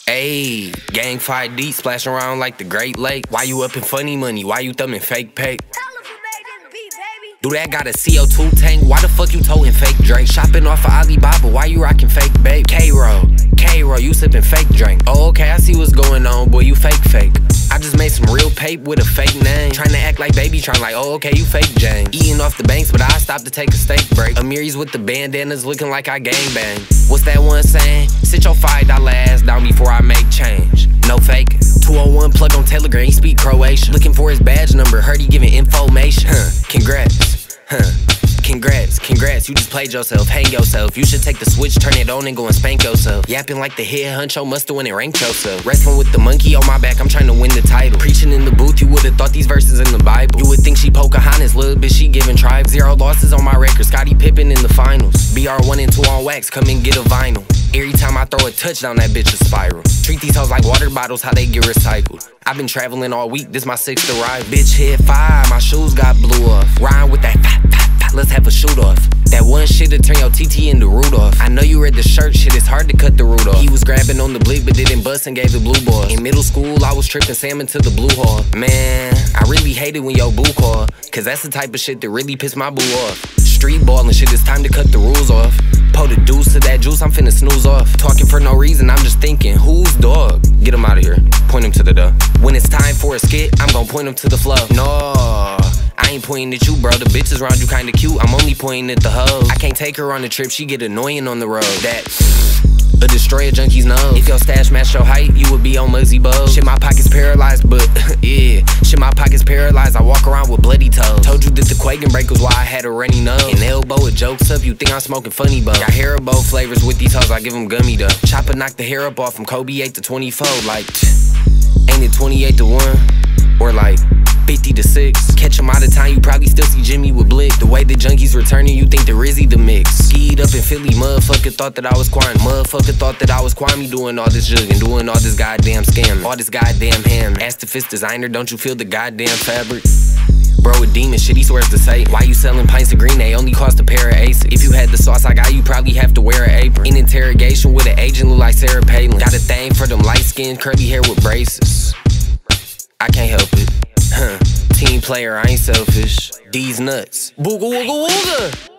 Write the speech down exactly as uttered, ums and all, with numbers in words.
Ayy, gang five deep, splashing around like the Great Lake. Why you up in funny money? Why you thumbing fake pay? Do that got a C O two tank? Why the fuck you toting fake Drake? Shopping off of Alibaba, why you rocking fake babe? K-Roll, K-Roll, you sipping fake drink. Oh, okay, I see what's going on, boy, you fake fake. I just made some real pape with a fake name. Trying to act like baby, trying like, oh, okay, you fake Jane. Eating off the banks, but I stopped to take a steak break. Amiri's with the bandanas looking like I gangbang. What's that one saying? Sit your five dollar ass down before I make change. No faking. two oh one plug on Telegram, he speak Croatian. Looking for his badge number, heard he giving information. Huh, congrats. Huh. Congrats, congrats, you just played yourself, hang yourself. You should take the switch, turn it on and go and spank yourself. Yapping like the head honcho, musta win and rank yourself. Wrestling with the monkey on my back, I'm trying to win the title. Preaching in the booth, you would've thought these verses in the Bible. You would think she Pocahontas, little bitch, she giving tribe. Zero losses on my record, Scottie Pippen in the finals. B R one and two on wax, come and get a vinyl. Every time I throw a touchdown, that bitch a spiral. Treat these hoes like water bottles, how they get recycled. I've been traveling all week, this my sixth arrive. Bitch hit five, my shoes got blew off. Rhyme with that fat, fat, fat, let's have a shoot off. That one shit to turn your T T into Rudolph. I know you read the shirt, shit, it's hard to cut the root off. He was grabbing on the blick, but didn't bust and gave the blue ball. In middle school, I was tripping salmon to the blue hall. Man, I really hate it when your boo call, cause that's the type of shit that really piss my boo off. Street ballin' shit, it's time to cut the rules off. Pour the deuce to that juice, I'm finna snooze off. Talking for no reason, I'm just thinking, who's dog? Get him out of here, point him to the door. When it's time for a skit, I'm gon' point him to the flow. No, I ain't pointing at you, bro. The bitches around you kinda cute, I'm only pointing at the hoes. I can't take her on the trip, she get annoying on the road. That a destroy a junkie's nose. If your stash matched your height, you would be on Muzzy Bow. Shit, my pocket's paralyzed, but yeah. Shit, my pocket's paralyzed, I walk around with bloody toes. Told you that the Quakin break was why I had a runny nose. And elbow with jokes up, you think I'm smoking funny bone. Got Haribo flavors with these hoes, I give them gummy though. Chopper knock the hair up off from Kobe eight to twenty-four. Like, ain't it twenty-eight to one? Or like fifty to six. Catch him out of time, you probably still see Jimmy with Blick. The way the junkies returning, you think the Rizzy the mix. Skied up in Philly, motherfucker thought that I was Quan. Motherfucker thought that I was Kwame doing all this jug and doing all this goddamn scam. All this goddamn ham. Ask the fist designer, don't you feel the goddamn fabric? Bro, a demon shit, he swears to say. Why you selling pints of green? They only cost a pair of aces. If you had the sauce I got, you probably have to wear an apron. In interrogation with an agent, look like Sarah Palin. Got a thing for them light-skinned, curly hair with braces. I can't help it. Huh. Team player, I ain't selfish. These nuts. Booga wooga wooga.